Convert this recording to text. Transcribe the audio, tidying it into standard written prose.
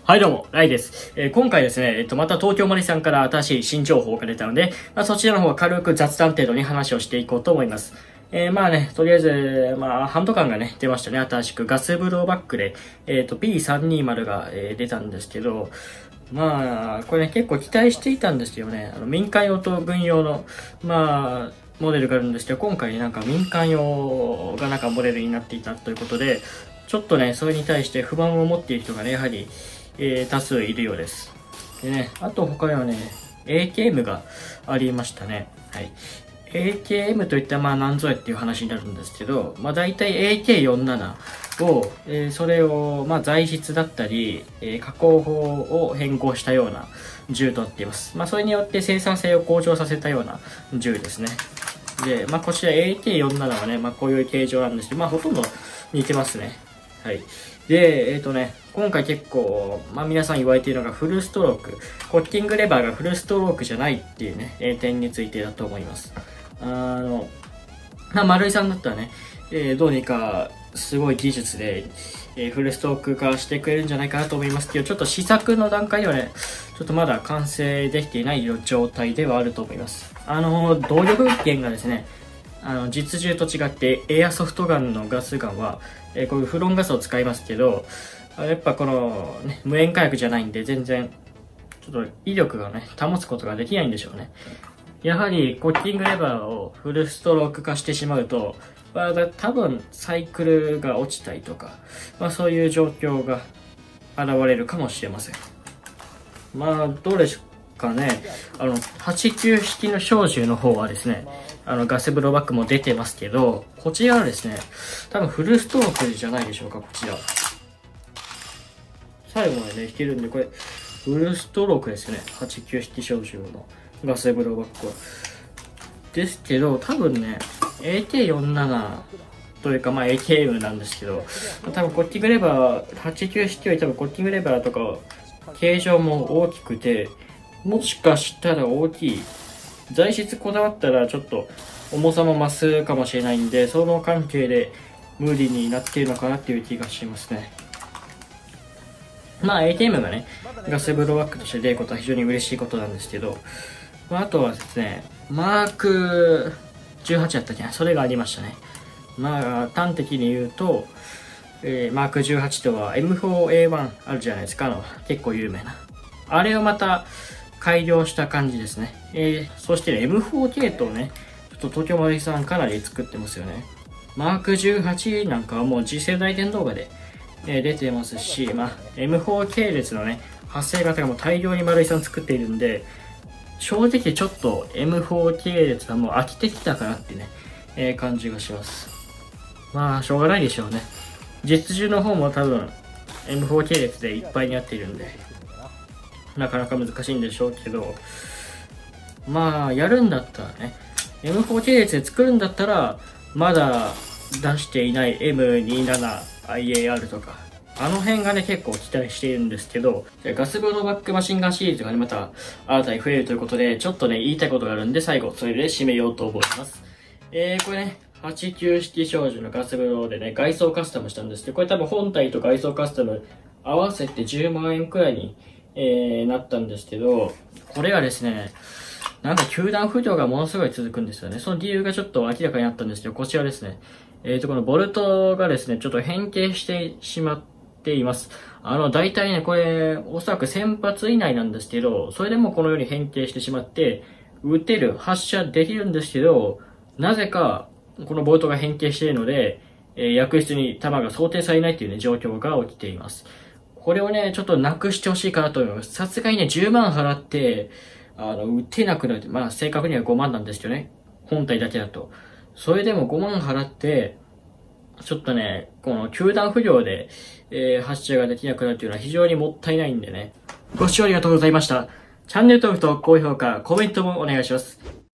はいどうも、ライです。今回ですね、また東京マリさんから新しい新情報が出たので、そちらの方は軽く雑談程度に話をしていこうと思います。とりあえず、ハンドガンがね、出ましたね。新しくガスブローバックで、P320 が、出たんですけど、これね、結構期待していたんですよね。民間用と軍用の、モデルがあるんですけど、今回なんか民間用がなんかモデルになっていたということで、ちょっとね、それに対して不満を持っている人がね、やはり、多数いるようです。でね、あと他にはね、AKM がありましたね。はい。AKM といったら何ぞやっていう話になるんですけど、大体 AK47 を、それを材質だったり、加工法を変更したような銃となっています。それによって生産性を向上させたような銃ですね。で、こちら AK47 はね、こういう形状なんですけど、ほとんど似てますね。はい。で、今回結構、皆さん言われているのがフルストローク。コッキングレバーがフルストロークじゃないっていうね、点についてだと思います。丸井さんだったらね、どうにかすごい技術で、フルストローク化してくれるんじゃないかなと思いますけど、ちょっと試作の段階ではね、ちょっとまだ完成できていない状態ではあると思います。動力源がですね、実銃と違ってエアソフトガンのガスガンは、こういうフロンガスを使いますけど、やっぱこの、ね、無塩火薬じゃないんで全然、ちょっと威力がね、保つことができないんでしょうね。やはり、コッキングレバーをフルストローク化してしまうと、多分サイクルが落ちたりとか、そういう状況が現れるかもしれません。どうでしょうかね。89式の小銃の方はですね、ガスブローバックも出てますけど、こちらはですね、多分フルストロークじゃないでしょうか、こちら。最後までね、引けるんで、これ、フルストロークですよね。89式小銃のガスブローバックは。ですけど、多分ね、AK47 というか、AKM なんですけど、多分コッキングレバー、89式より多分コッキングレバーとか、形状も大きくて、もしかしたら大きい。材質こだわったらちょっと重さも増すかもしれないんで、その関係で無理になっているのかなっていう気がしますね。ATM がね、ガスブローバックとして出ることは非常に嬉しいことなんですけど、あとはですね、マーク18やったっけな、それがありましたね。端的に言うと、マーク18とは M4A1 あるじゃないですか、結構有名な。あれをまた改良した感じですね。そして、M4 系統ね、ちょっと東京マリさんかなり作ってますよね。マーク18なんかはもう次世代電動画で、出てますし、M4 系列のね、発生型がもう大量に丸井さん作っているんで、正直ちょっと M4 系列はもう飽きてきたかなってね、感じがします。しょうがないでしょうね。実銃の方も多分 M4 系列でいっぱいになっているんで、なかなか難しいんでしょうけど、やるんだったらね、M4 系列で作るんだったら、まだ出していない M27IAR とか、あの辺がね、結構期待しているんですけど、ガスブローバックマシンガンシリーズがね、また新たに増えるということで、ちょっとね、言いたいことがあるんで、最後、それで締めようと思います。これね、89式小銃のガスブローでね、外装カスタムしたんですけど、これ多分本体と外装カスタム合わせて10万円くらいに、なったんですけど、これがですね、なんか球団不良がものすごい続くんですよね。その理由がちょっと明らかになったんですけど、こちらですね。このボルトがですね、ちょっと変形してしまっています。大体ね、これ、おそらく1000発以内なんですけど、それでもこのように変形してしまって、撃てる、発射できるんですけど、なぜか、このボルトが変形しているので、薬室に弾が想定されないというね、状況が起きています。これをね、ちょっとなくしてほしいかなと思います。さすがにね、10万払って、撃てなくなる。正確には5万なんですよね。本体だけだと。それでも5万払って、ちょっとね、この球団不良で、発射ができなくなるというのは非常にもったいないんでね。ご視聴ありがとうございました。チャンネル登録と高評価、コメントもお願いします。